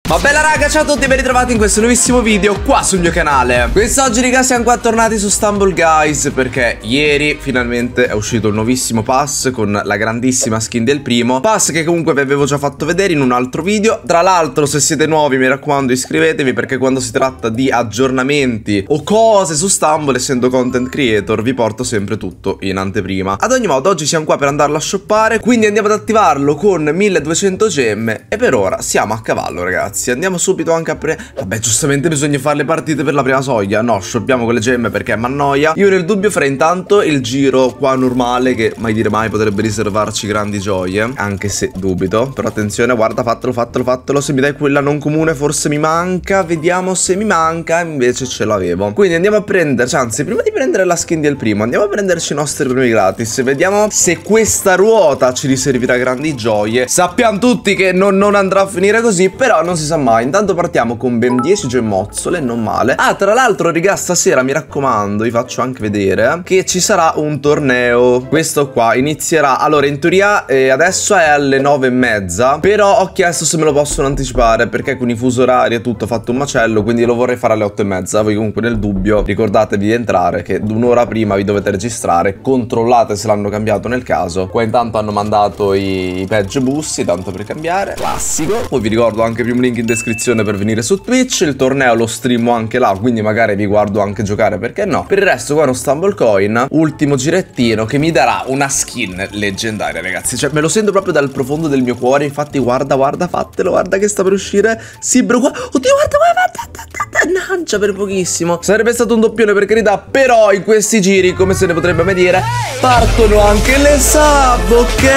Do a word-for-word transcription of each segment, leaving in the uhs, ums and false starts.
Ma bella raga, ciao a tutti e ben ritrovati in questo nuovissimo video qua sul mio canale. Quest'oggi raga siamo qua tornati su Stumble Guys, perché ieri finalmente è uscito il nuovissimo pass con la grandissima skin del primo pass, che comunque vi avevo già fatto vedere in un altro video. Tra l'altro, se siete nuovi mi raccomando iscrivetevi, perché quando si tratta di aggiornamenti o cose su Stumble, essendo content creator, vi porto sempre tutto in anteprima. Ad ogni modo oggi siamo qua per andarlo a shoppare, quindi andiamo ad attivarlo con milleduecento gemme. E per ora siamo a cavallo ragazzi. Andiamo subito anche a pre... Vabbè, giustamente bisogna fare le partite per la prima soglia. No, shoppiamo con le gemme perché mi annoia. Io nel dubbio farei intanto il giro qua normale, che mai dire mai potrebbe riservarci grandi gioie, anche se dubito. Però attenzione, guarda, fatelo, fatelo, fatelo. Se mi dai quella non comune forse mi manca. Vediamo se mi manca. Invece ce l'avevo. Quindi andiamo a prenderci, anzi prima di prendere la skin del primo andiamo a prenderci i nostri premi gratis. Vediamo se questa ruota ci riservirà grandi gioie. Sappiamo tutti che non, non andrà a finire così, però non si sa mai. Intanto partiamo con ben dieci gemmozzole, non male. Ah, tra l'altro raga, stasera mi raccomando, vi faccio anche vedere che ci sarà un torneo. Questo qua inizierà, allora in teoria eh, adesso è alle nove e mezza, però ho chiesto se me lo possono anticipare, perché con i fusi orari e tutto ho fatto un macello, quindi lo vorrei fare alle otto e mezza. Voi comunque nel dubbio ricordatevi di entrare, che un'ora prima vi dovete registrare. Controllate se l'hanno cambiato nel caso. Qua intanto hanno mandato i, i badge bussi, tanto per cambiare, classico. Poi vi ricordo anche più un link in descrizione per venire su Twitch. Il torneo lo streamo anche là, quindi magari vi guardo anche giocare, perché no. Per il resto qua uno Stumble Coin, ultimo girettino che mi darà una skin leggendaria ragazzi. Cioè me lo sento proprio dal profondo del mio cuore. Infatti guarda, guarda, fatelo, guarda che sta per uscire Sibro qua. Oddio, guarda, guarda, mannaggia, per pochissimo. Sarebbe stato un doppione per carità, però in questi giri, come se ne potrebbe mai dire, partono anche le sub,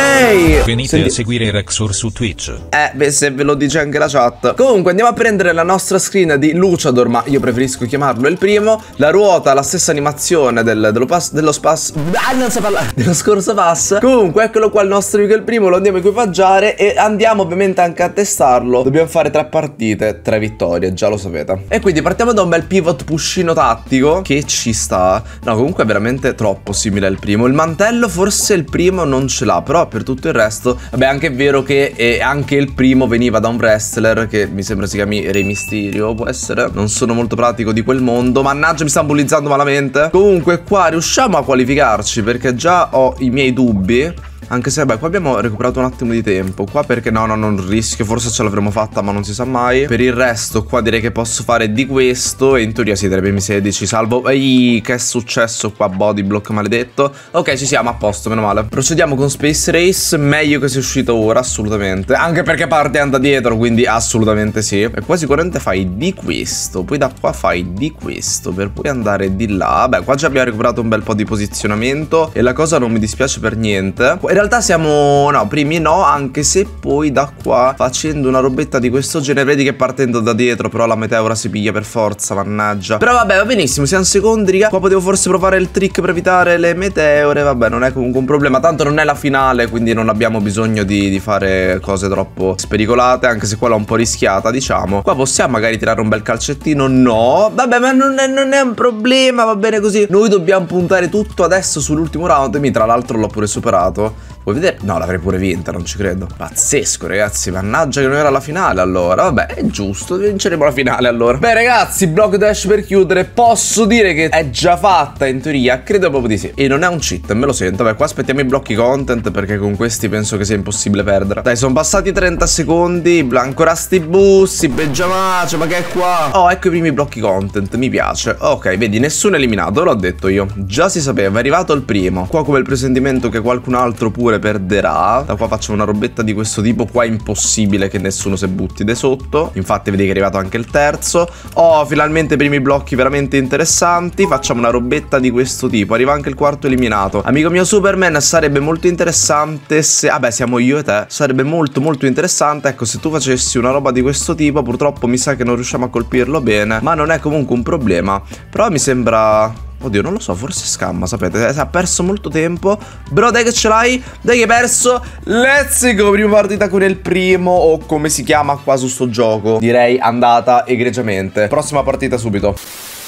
ok? Venite Senti... a seguire Rexor su Twitch. Eh, beh, se ve lo dice anche la chat. Comunque andiamo a prendere la nostra screen di Luchador, ma io preferisco chiamarlo il primo. La ruota, la stessa animazione del, dello pass, dello pass, ah, non so parlare, dello scorso pass. Comunque eccolo qua il nostro amico il primo, lo andiamo a equipaggiare e andiamo ovviamente anche a testarlo. Dobbiamo fare tre partite, tre vittorie, già lo sapete. E quindi partiamo da un bel pivot pushino tattico che ci sta. No, comunque è veramente troppo simile al primo. Il mantello forse il primo non ce l'ha, però per tutto il resto, vabbè, anche è vero che eh, anche il primo veniva da un wrestler che mi sembra si chiami Re Mysterio, può essere. Non sono molto pratico di quel mondo. Mannaggia, mi sta bullizzando malamente. Comunque qua riusciamo a qualificarci, perché già ho i miei dubbi. Anche se, beh, qua abbiamo recuperato un attimo di tempo. Qua perché no, no, non rischio. Forse ce l'avremmo fatta, ma non si sa mai. Per il resto, qua direi che posso fare di questo. E in teoria si dai primi sedici. Salvo... Ehi, che è successo qua? Body block maledetto. Ok, ci siamo, a posto, meno male. Procediamo con Space Race. Meglio che sia uscito ora, assolutamente. Anche perché parte e anda dietro, quindi assolutamente sì. E qua sicuramente fai di questo. Poi da qua fai di questo, per poi andare di là. Beh, qua già abbiamo recuperato un bel po' di posizionamento e la cosa non mi dispiace per niente. In realtà siamo, no, primi no, anche se poi da qua facendo una robetta di questo genere, vedi che partendo da dietro però la meteora si piglia per forza, mannaggia. Però vabbè, va benissimo, siamo secondi, raga. Qua potevo forse provare il trick per evitare le meteore, vabbè, non è comunque un problema. Tanto non è la finale, quindi non abbiamo bisogno di, di fare cose troppo spericolate, anche se quella è un po' rischiata, diciamo. Qua possiamo magari tirare un bel calcettino, no, vabbè, ma non è, non è un problema, va bene così. Noi dobbiamo puntare tutto adesso sull'ultimo round. Mi tra l'altro l'ho pure superato. Vuoi vedere? No, l'avrei pure vinta, non ci credo. Pazzesco, ragazzi. Mannaggia che non era la finale, allora. Vabbè, è giusto, vinceremo la finale, allora. Beh, ragazzi, block dash per chiudere. Posso dire che è già fatta, in teoria. Credo proprio di sì. E non è un cheat, me lo sento. Vabbè, qua aspettiamo i blocchi content, perché con questi penso che sia impossibile perdere. Dai, sono passati trenta secondi. Ancora sti bussi, beggiamacio, ma che è qua? Oh, ecco i primi blocchi content, mi piace. Ok, vedi, nessuno eliminato, l'ho detto io. Già si sapeva, è arrivato il primo. Qua come il presentimento che qualcun altro pure perderà. Da qua faccio una robetta di questo tipo. Qua è impossibile che nessuno si butti da sotto. Infatti vedi che è arrivato anche il terzo. Oh, finalmente i primi blocchi veramente interessanti. Facciamo una robetta di questo tipo. Arriva anche il quarto eliminato. Amico mio Superman, sarebbe molto interessante se... Vabbè, siamo io e te. Sarebbe molto molto interessante, ecco, se tu facessi una roba di questo tipo. Purtroppo mi sa che non riusciamo a colpirlo bene, ma non è comunque un problema. Però mi sembra... Oddio, non lo so, forse scamma, sapete, ha perso molto tempo. Bro, dai che ce l'hai, dai che hai perso. Let's go, prima partita con il primo, o come si chiama qua su sto gioco. Direi andata egregiamente. Prossima partita subito.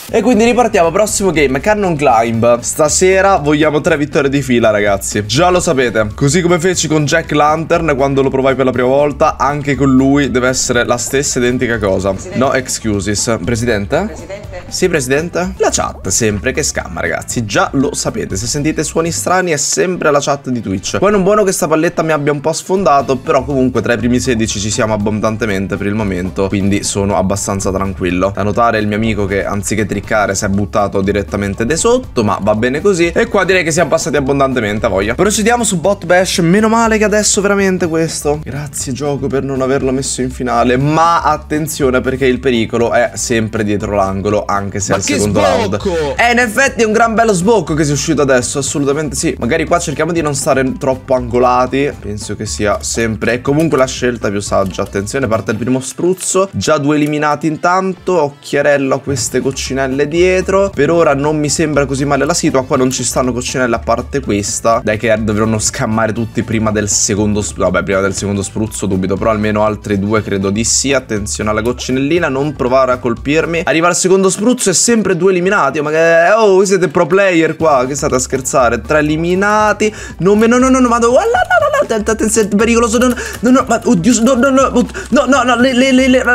E quindi ripartiamo, prossimo game, Cannon Climb. Stasera vogliamo tre vittorie di fila, ragazzi. Già lo sapete. Così come feci con Jack Lantern quando lo provai per la prima volta, anche con lui deve essere la stessa identica cosa. Presidente. No excuses. Presidente? Presidente? Sì, presidente? La chat sempre che scamma, ragazzi. Già lo sapete. Se sentite suoni strani è sempre la chat di Twitch. Poi non buono che sta palletta mi abbia un po' sfondato, però comunque tra i primi sedici ci siamo abbondantemente per il momento, quindi sono abbastanza tranquillo. Da notare il mio amico che anziché triccare si è buttato direttamente di sotto, ma va bene così. E qua direi che siamo passati abbondantemente, a voglia. Procediamo su bot bash. Meno male che adesso veramente questo. Grazie gioco per non averlo messo in finale. Ma attenzione, perché il pericolo è sempre dietro l'angolo, anche se ma è il secondo round. E in effetti è un gran bello sbocco che si è uscito adesso, assolutamente sì. Magari qua cerchiamo di non stare troppo angolati. Penso che sia sempre, è comunque la scelta più saggia. Attenzione, parte il primo spruzzo. Già due eliminati intanto. Occhiarello a queste coccinelle dietro. Per ora non mi sembra così male la situa. Qua non ci stanno coccinelle a parte questa. Dai che dovranno scammare tutti prima del secondo spruzzo. Vabbè, prima del secondo spruzzo dubito, però almeno altri due credo di sì. Attenzione alla coccinellina, non provare a colpirmi. Arriva al secondo spruzzo e sempre due eliminati. Oh, ma che... oh, voi siete pro player qua. Che state a scherzare? Tre eliminati. Non me... no, no, no, no, vado... attenzione, pericoloso. No, no, no, ma oddio, no, no, no, no, no, no, le, le, le, le,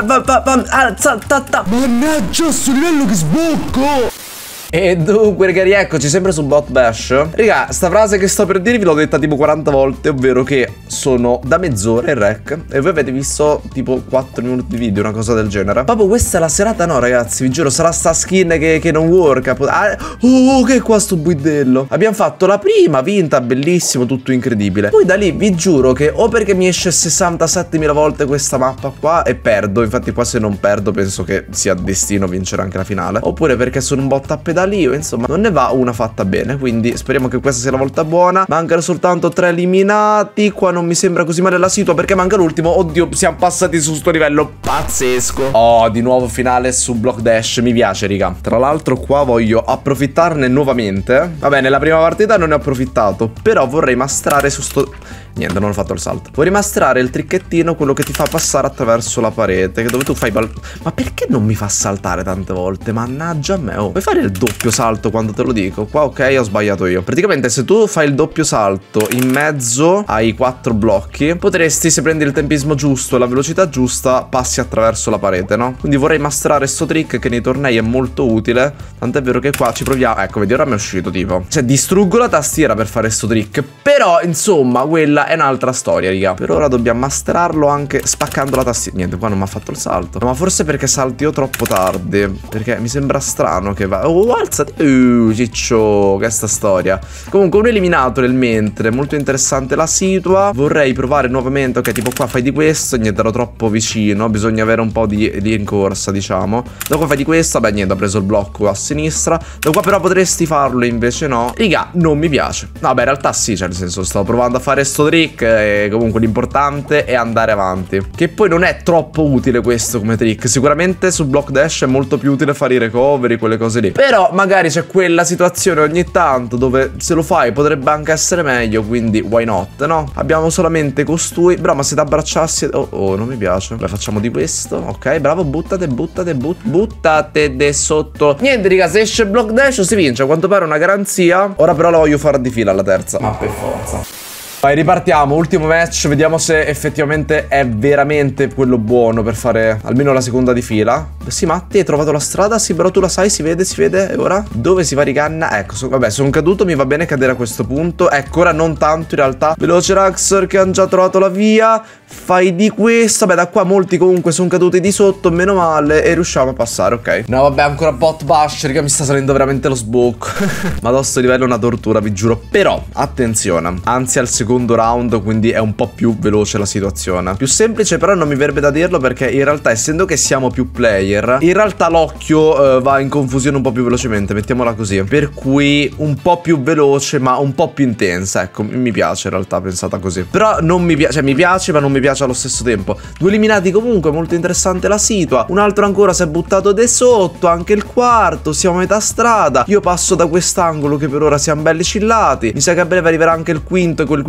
alza, ta, ta. Mannaggia, sto livello che sbocco! E dunque ragazzi, eccoci sempre su bot bash. Raga, sta frase che sto per dirvi l'ho detta tipo quaranta volte, ovvero che sono da mezz'ora in rec e voi avete visto tipo quattro minuti di video, una cosa del genere. Proprio questa è la serata, no ragazzi, vi giuro, sarà sta skin che, che non worka. Ah, oh, che qua sto buidello. Abbiamo fatto la prima, vinta, bellissimo, tutto incredibile. Poi da lì vi giuro che o perché mi esce sessantasettemila volte questa mappa qua e perdo, infatti qua se non perdo penso che sia destino vincere anche la finale, oppure perché sono un bot a pedalio. Insomma, non ne va una fatta bene, quindi speriamo che questa sia la volta buona. Mancano soltanto tre eliminati. Qua non mi sembra così male la situa perché manca l'ultimo. Oddio, siamo passati su sto livello pazzesco. Oh, di nuovo finale su block dash. Mi piace, raga. Tra l'altro qua voglio approfittarne nuovamente. Va bene, la prima partita non ne ho approfittato, però vorrei mastrare su sto... Niente, non ho fatto il salto. Vorrei mastrare il tricchettino, quello che ti fa passare attraverso la parete, che dove tu fai bal... Ma perché non mi fa saltare tante volte? Mannaggia a me. Oh, puoi fare il doppio salto quando te lo dico? Qua ok, ho sbagliato io. Praticamente se tu fai il doppio salto in mezzo ai quattro blocchi, potresti, se prendi il tempismo giusto e la velocità giusta, passi attraverso la parete, no? Quindi vorrei mastrare sto trick che nei tornei è molto utile. Tant'è vero che qua ci proviamo. Ecco, vedi, ora mi è uscito tipo. Cioè, distruggo la tastiera per fare sto trick. Però, insomma, quella è un'altra storia, raga. Per ora dobbiamo mastrarlo anche spaccando la tastiera. Niente, qua non mi ha fatto il salto. No, ma forse perché salto io troppo tardi. Perché mi sembra strano che va... Oh, alzati. Uh, ciccio, che sta storia. Comunque, un eliminato nel mentre. Molto interessante la situa. Vorrei provare nuovamente. Ok, tipo qua fai di questo. Niente, ero troppo vicino. Bisogna avere un po' di rincorsa, diciamo. Da qua fai di questo. Vabbè, niente, ho preso il blocco a sinistra. Da qua però potresti farlo, invece no. Raga, non mi piace. No, beh, in realtà sì, cioè nel senso, stavo provando a fare sto trick. E comunque l'importante è andare avanti. Che poi non è troppo utile questo come trick. Sicuramente su block dash è molto più utile fare i recovery, quelle cose lì. Però magari c'è quella situazione ogni tanto dove se lo fai potrebbe anche essere meglio. Quindi why not, no? Abbiamo solamente costui. Bravo, ma se ti abbracciassi... Oh, oh, non mi piace. Beh, facciamo di questo. Ok, bravo, buttate, buttate, but buttate de sotto. Niente, raga, se esce block dash si vince. A quanto pare è una garanzia. Ora però la voglio fare di fila alla terza. Ma per forza. Vai, ripartiamo, ultimo match, vediamo se effettivamente è veramente quello buono per fare almeno la seconda di fila. Sì, Matti, hai trovato la strada? Sì, però tu la sai, si vede, si vede. E ora? Dove si va ricanna? Ecco, so, vabbè, sono caduto, mi va bene cadere a questo punto. Ecco, ora non tanto in realtà. Veloce Raxor che hanno già trovato la via. Fai di questo. Vabbè, da qua molti comunque sono caduti di sotto, meno male. E riusciamo a passare, ok. No, vabbè, ancora bot bash, raga, mi sta salendo veramente lo sbocco. Ma da sto livello è una tortura, vi giuro. Però, attenzione, anzi al secondo secondo round, quindi è un po' più veloce la situazione. Più semplice però non mi verrebbe da dirlo, perché in realtà essendo che siamo più player, in realtà l'occhio uh, va in confusione un po' più velocemente, mettiamola così. Per cui un po' più veloce ma un po' più intensa, ecco, mi piace in realtà pensata così. Però non mi piace, cioè mi piace ma non mi piace allo stesso tempo. Due eliminati comunque, molto interessante la situa. Un altro ancora si è buttato de sotto, anche il quarto, siamo a metà strada. Io passo da quest'angolo che per ora siamo belli chillati. Mi sa che a breve arriverà anche il quinto, e quel quinto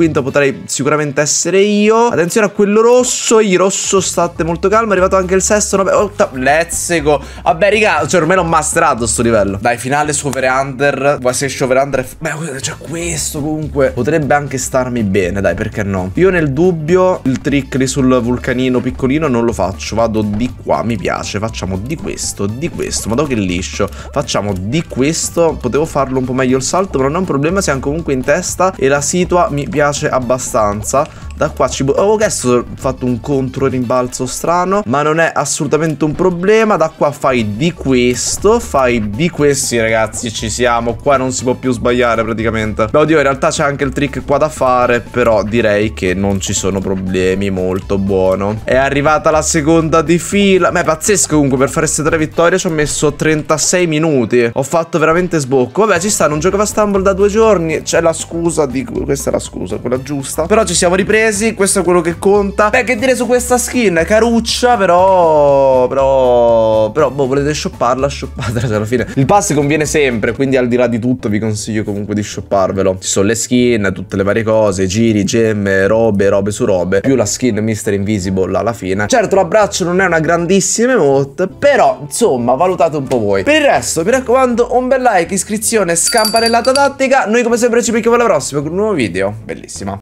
quinto potrei sicuramente essere io. Attenzione a quello rosso. Il rosso, state molto calmo. È arrivato anche il sesto. Vabbè, oh, let's go. Vabbè, raga, cioè ormai l'ho masterato sto livello. Dai, finale su over under. Vuoi se esce over under? Beh, cioè questo comunque potrebbe anche starmi bene, dai, perché no? Io nel dubbio il trick lì sul vulcanino piccolino non lo faccio. Vado di qua, mi piace. Facciamo di questo, di questo. Ma che liscio. Facciamo di questo. Potevo farlo un po' meglio il salto, però non è un problema, siamo comunque in testa e la situa mi piace abbastanza. Da qua ci... Avevo chiesto, ho fatto un contro rimbalzo strano, ma non è assolutamente un problema. Da qua fai di questo, fai di questi, ragazzi, ci siamo. Qua non si può più sbagliare praticamente. Beh, oddio, in realtà c'è anche il trick qua da fare, però direi che non ci sono problemi, molto buono. È arrivata la seconda di fila. Beh, pazzesco comunque, per fare queste tre vittorie ci ho messo trentasei minuti. Ho fatto veramente sbocco. Vabbè, ci sta, non giocavo a Stumble da due giorni. C'è la scusa di... Questa è la scusa, quella giusta. Però ci siamo ripresi. Questo è quello che conta. Beh, che dire su questa skin? Caruccia, però Però Però, boh, volete shopparla? Shoppatela alla fine. Il pass conviene sempre, quindi al di là di tutto vi consiglio comunque di shopparvelo. Ci sono le skin, tutte le varie cose, giri, gemme, robe, robe su robe, più la skin mister Invisible alla fine. Certo, l'abbraccio non è una grandissima emote, però, insomma, valutate un po' voi. Per il resto, mi raccomando, un bel like, iscrizione, scampanellata tattica. Noi come sempre ci becchiamo alla prossima con un nuovo video. Bellissima.